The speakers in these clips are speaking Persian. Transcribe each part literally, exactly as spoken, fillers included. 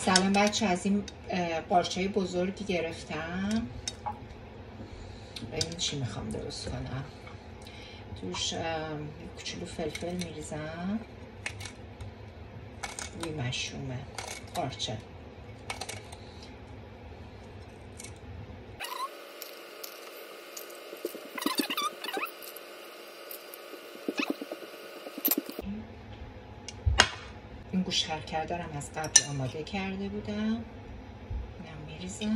سلام بچه، از این قارچه بزرگی گرفتم. ببین چی میخوام درست کنم. توش کوچولو فلفل میریزم، روی مشرومه قارچه. این گوش کرکر هم از قبل آماده کرده بودم، اینم میریزم.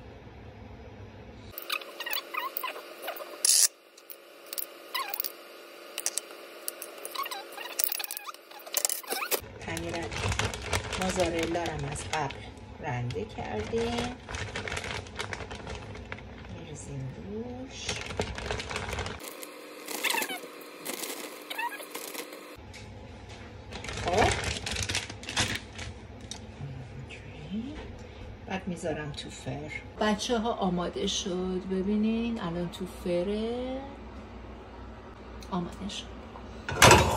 پنیر موزارلا هم از قبل رنده کردیم، میریزیم روش. خب بعد میذارم تو فر. بچه ها آماده شد، ببینین الان تو فره آماده شد.